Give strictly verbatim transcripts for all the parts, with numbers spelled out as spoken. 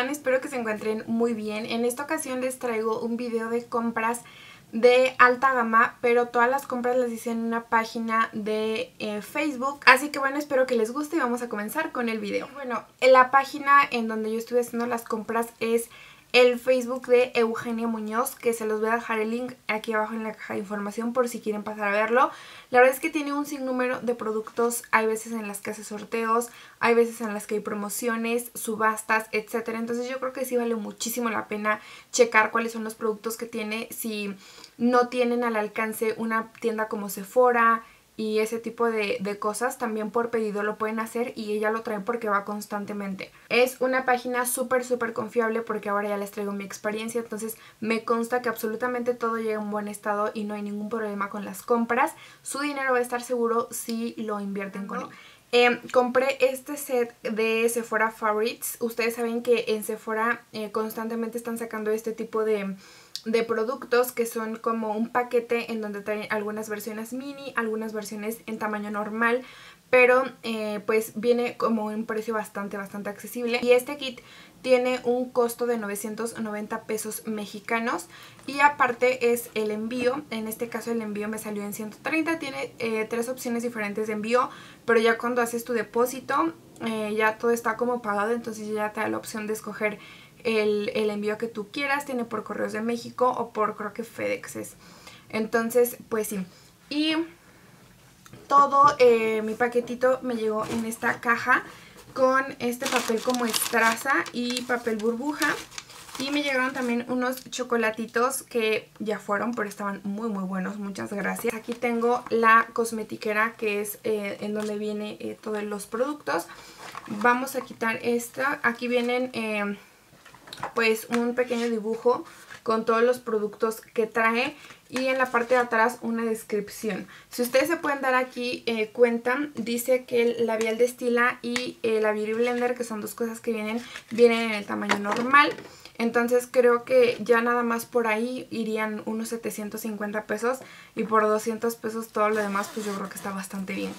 están? Espero que se encuentren muy bien. En esta ocasión les traigo un video de compras de alta gama, pero todas las compras las hice en una página de eh, Facebook. Así que bueno, espero que les guste y vamos a comenzar con el video. Bueno, en la página en donde yo estuve haciendo las compras es el Facebook de Eugenia Muñoz, que se los voy a dejar el link aquí abajo en la caja de información por si quieren pasar a verlo. La verdad es que tiene un sinnúmero de productos, hay veces en las que hace sorteos, hay veces en las que hay promociones, subastas, etcétera. Entonces yo creo que sí vale muchísimo la pena checar cuáles son los productos que tiene, si no tienen al alcance una tienda como Sephora y ese tipo de, de cosas, también por pedido lo pueden hacer y ella lo trae porque va constantemente. Es una página súper súper confiable porque ahora ya les traigo mi experiencia, entonces me consta que absolutamente todo llega en buen estado y no hay ningún problema con las compras. Su dinero va a estar seguro si lo invierten con él. Eh, compré este set de Sephora Favorites. Ustedes saben que en Sephora eh, constantemente están sacando este tipo de... de productos que son como un paquete en donde traen algunas versiones mini, algunas versiones en tamaño normal, pero eh, pues viene como un precio bastante bastante accesible. Y este kit tiene un costo de novecientos noventa pesos mexicanos y aparte es el envío. En este caso el envío me salió en ciento treinta, tiene eh, tres opciones diferentes de envío, pero ya cuando haces tu depósito eh, ya todo está como pagado, entonces ya te da la opción de escoger El, el envío que tú quieras. Tiene por Correos de México o por, creo que FedEx es. Entonces pues sí. Y todo eh, mi paquetito me llegó en esta caja con este papel como estraza y papel burbuja. Y me llegaron también unos chocolatitos que ya fueron, pero estaban muy muy buenos, muchas gracias. Aquí tengo la cosmetiquera, que es eh, en donde viene eh, todos los productos. Vamos a quitar esta. Aquí vienen... Eh, pues un pequeño dibujo con todos los productos que trae y en la parte de atrás una descripción. Si ustedes se pueden dar aquí eh, cuenta, dice que el labial de Stila y eh, la Beauty Blender, que son dos cosas que vienen, vienen en el tamaño normal. Entonces creo que ya nada más por ahí irían unos setecientos cincuenta pesos y por doscientos pesos todo lo demás, pues yo creo que está bastante bien.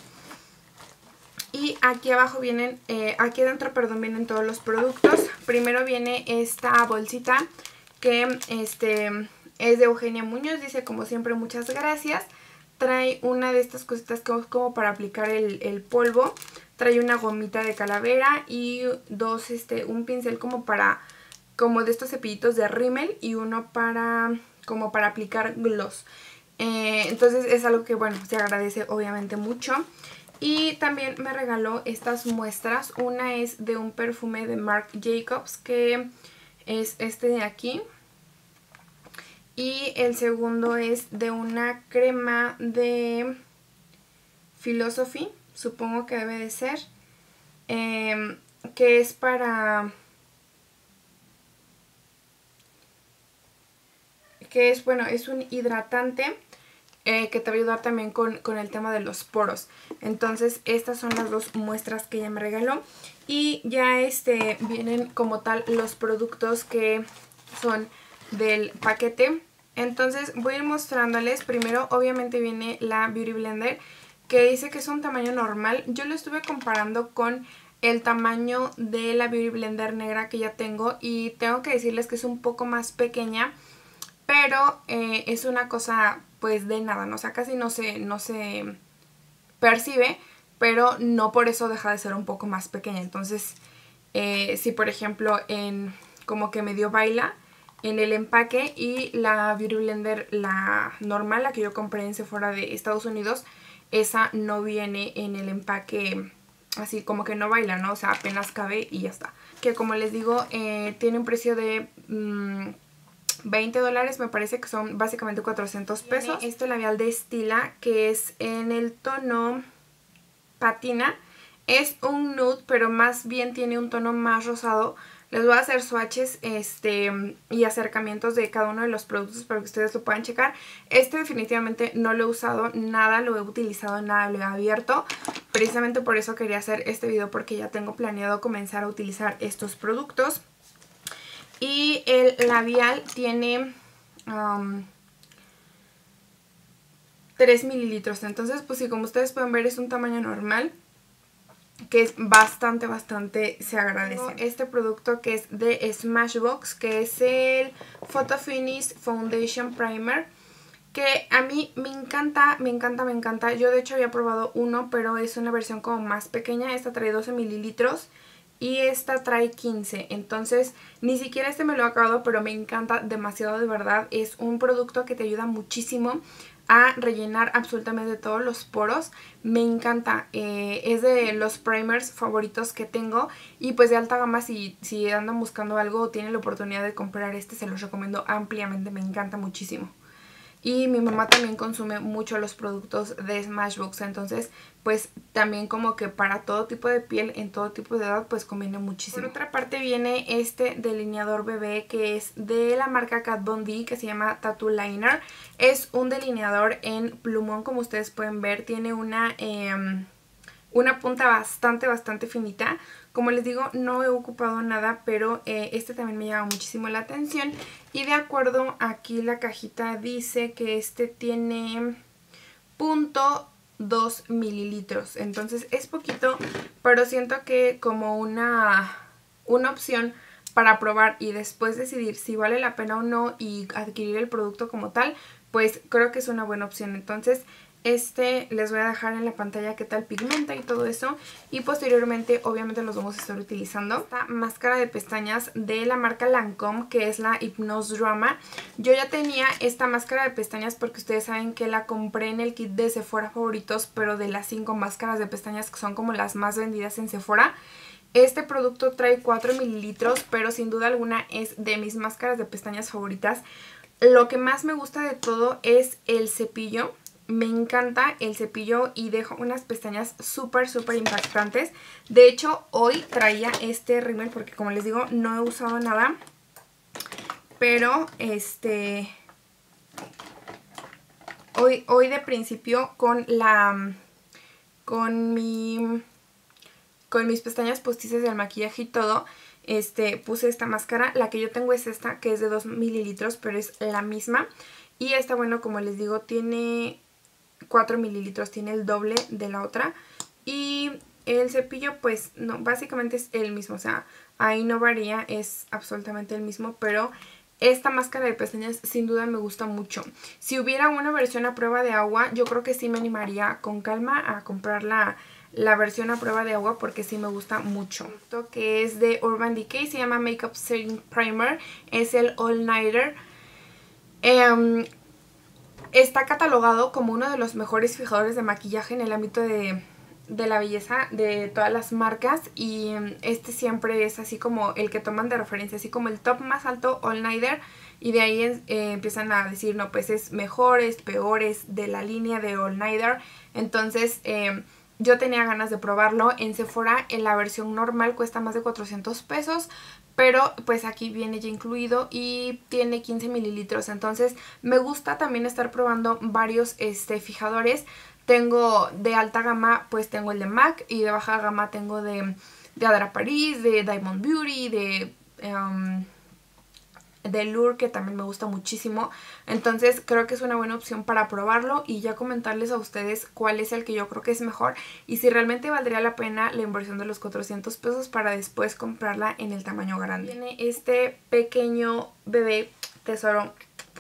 Y aquí abajo vienen, eh, aquí adentro, perdón, vienen todos los productos. Primero viene esta bolsita que este es de Eugenia Muñoz. Dice, como siempre, muchas gracias. Trae una de estas cositas que es como para aplicar el, el polvo. Trae una gomita de calavera y dos, este, un pincel como para, como de estos cepillitos de rímel y uno para, como para aplicar gloss. Eh, entonces es algo que, bueno, se agradece obviamente mucho. Y también me regaló estas muestras. Una es de un perfume de Marc Jacobs, que es este de aquí. Y el segundo es de una crema de Philosophy, supongo que debe de ser, eh, que es para... que es, bueno, es un hidratante. Eh, que te va a ayudar también con, con el tema de los poros. Entonces estas son las dos muestras que ella me regaló. Y ya este vienen como tal los productos que son del paquete. Entonces voy a ir mostrándoles. Primero obviamente viene la Beauty Blender, que dice que es un tamaño normal. Yo lo estuve comparando con el tamaño de la Beauty Blender negra que ya tengo y tengo que decirles que es un poco más pequeña. Pero eh, es una cosa pues de nada, ¿no? O sea, casi no se, no se percibe, pero no por eso deja de ser un poco más pequeña. Entonces, eh, si por ejemplo en como que medio baila en el empaque y la Beauty Blender, la normal, la que yo compré en Sephora de Estados Unidos, esa no viene en el empaque así como que no baila, ¿no? O sea, apenas cabe y ya está. Que como les digo, eh, tiene un precio de... Mmm, veinte dólares, me parece que son básicamente cuatrocientos pesos. Tiene este labial de Stila que es en el tono patina. Es un nude, pero más bien tiene un tono más rosado. Les voy a hacer swatches este, y acercamientos de cada uno de los productos para que ustedes lo puedan checar. Este definitivamente no lo he usado nada, lo he utilizado nada, lo he abierto. Precisamente por eso quería hacer este video, porque ya tengo planeado comenzar a utilizar estos productos. Y el labial tiene um, tres mililitros. Entonces, pues sí, como ustedes pueden ver, es un tamaño normal. que es bastante, bastante se agradece. Este producto que es de Smashbox, que es el Photo Finish Foundation Primer, que a mí me encanta, me encanta, me encanta. Yo de hecho había probado uno, pero es una versión como más pequeña. Esta trae doce mililitros y esta trae quince. Entonces ni siquiera este me lo he acabado, pero me encanta demasiado, de verdad. Es un producto que te ayuda muchísimo a rellenar absolutamente todos los poros. Me encanta, eh, es de los primers favoritos que tengo y pues de alta gama. Si, si andan buscando algo o tienen la oportunidad de comprar este, se los recomiendo ampliamente, me encanta muchísimo. Y mi mamá también consume mucho los productos de Smashbox, entonces pues también como que para todo tipo de piel, en todo tipo de edad, pues conviene muchísimo. Por otra parte viene este delineador bebé que es de la marca Kat Von D, que se llama Tattoo Liner. Es un delineador en plumón, como ustedes pueden ver, tiene una... Eh, una punta bastante, bastante finita. Como les digo, no he ocupado nada, pero eh, este también me llama muchísimo la atención. Y de acuerdo, aquí la cajita dice que este tiene punto dos mililitros. Entonces es poquito, pero siento que como una, una opción para probar y después decidir si vale la pena o no y adquirir el producto como tal, pues creo que es una buena opción. Entonces este les voy a dejar en la pantalla qué tal pigmenta y todo eso. Y posteriormente obviamente los vamos a estar utilizando. Esta máscara de pestañas de la marca Lancome, que es la Hypnose Drama. Yo ya tenía esta máscara de pestañas porque ustedes saben que la compré en el kit de Sephora favoritos, pero de las cinco máscaras de pestañas que son como las más vendidas en Sephora. Este producto trae cuatro mililitros, pero sin duda alguna es de mis máscaras de pestañas favoritas. Lo que más me gusta de todo es el cepillo. Me encanta el cepillo y dejo unas pestañas súper, súper impactantes. De hecho, hoy traía este rímel porque, como les digo, no he usado nada. Pero, este... Hoy, hoy de principio con la... Con mi... Con mis pestañas postizas del maquillaje y todo, este, puse esta máscara. La que yo tengo es esta, que es de dos mililitros, pero es la misma. Y esta, bueno, como les digo, tiene cuatro mililitros, tiene el doble de la otra. Y el cepillo, pues, no, básicamente es el mismo, o sea, ahí no varía, es absolutamente el mismo, pero esta máscara de pestañas sin duda me gusta mucho. Si hubiera una versión a prueba de agua, yo creo que sí me animaría con calma a comprar la, la versión a prueba de agua porque sí me gusta mucho. Esto que es de Urban Decay, se llama Makeup Setting Primer, es el All Nighter. Eh, está catalogado como uno de los mejores fijadores de maquillaje en el ámbito de... de la belleza de todas las marcas, y este siempre es así como el que toman de referencia, así como el top más alto, All Nighter, y de ahí eh, empiezan a decir, no, pues es mejores, peores de la línea de All Nighter. Entonces eh, yo tenía ganas de probarlo. En Sephora en la versión normal cuesta más de cuatrocientos pesos, pero pues aquí viene ya incluido y tiene quince mililitros. Entonces me gusta también estar probando varios este, fijadores. Tengo de alta gama, pues tengo el de MAC, y de baja gama tengo de, de Adara Paris, de Diamond Beauty, de, um, de Lure, que también me gusta muchísimo. Entonces creo que es una buena opción para probarlo y ya comentarles a ustedes cuál es el que yo creo que es mejor y si realmente valdría la pena la inversión de los cuatrocientos pesos para después comprarla en el tamaño grande. Tiene este pequeño bebé tesoro,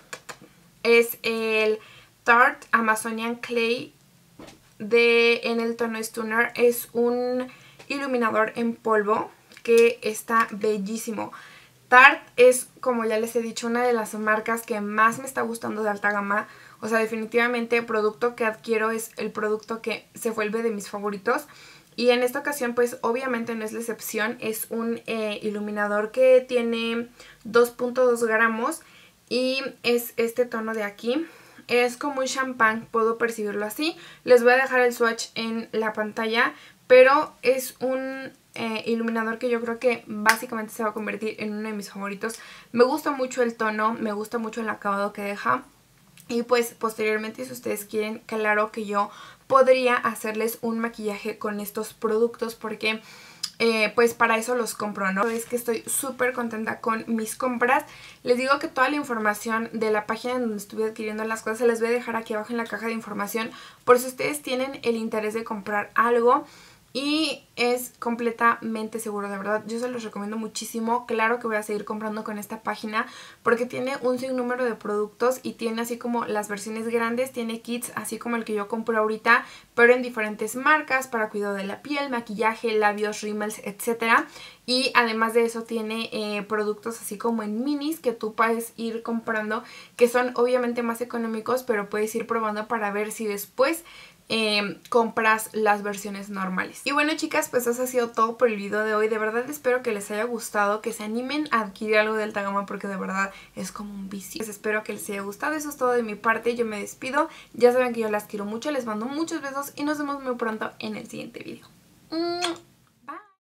es el Tarte Amazonian Clay de en el tono Stunner. Es un iluminador en polvo que está bellísimo. Tarte es, como ya les he dicho, una de las marcas que más me está gustando de alta gama. O sea, definitivamente el producto que adquiero es el producto que se vuelve de mis favoritos. Y en esta ocasión, pues obviamente no es la excepción. Es un eh, iluminador que tiene dos punto dos gramos y es este tono de aquí. Es como un champán, puedo percibirlo así. Les voy a dejar el swatch en la pantalla, pero es un eh, iluminador que yo creo que básicamente se va a convertir en uno de mis favoritos. Me gusta mucho el tono, me gusta mucho el acabado que deja. Y pues posteriormente, si ustedes quieren, claro que yo podría hacerles un maquillaje con estos productos porque... Eh, pues para eso los compro, ¿no? Es que estoy súper contenta con mis compras. Les digo que toda la información de la página en donde estuve adquiriendo las cosas se las voy a dejar aquí abajo en la caja de información por si ustedes tienen el interés de comprar algo. y es completamente seguro, de verdad. Yo se los recomiendo muchísimo. Claro que voy a seguir comprando con esta página porque tiene un sinnúmero de productos y tiene así como las versiones grandes, tiene kits así como el que yo compro ahorita, pero en diferentes marcas para cuidado de la piel, maquillaje, labios, rímels, etcétera. Y además de eso tiene eh, productos así como en minis que tú puedes ir comprando, que son obviamente más económicos, pero puedes ir probando para ver si después Eh, compras las versiones normales. Y bueno, chicas, pues eso ha sido todo por el video de hoy. De verdad espero que les haya gustado, que se animen a adquirir algo de Altagamma porque de verdad es como un vicio. Pues espero que les haya gustado. Eso es todo de mi parte. Yo me despido. Ya saben que yo las quiero mucho. Les mando muchos besos y nos vemos muy pronto en el siguiente video.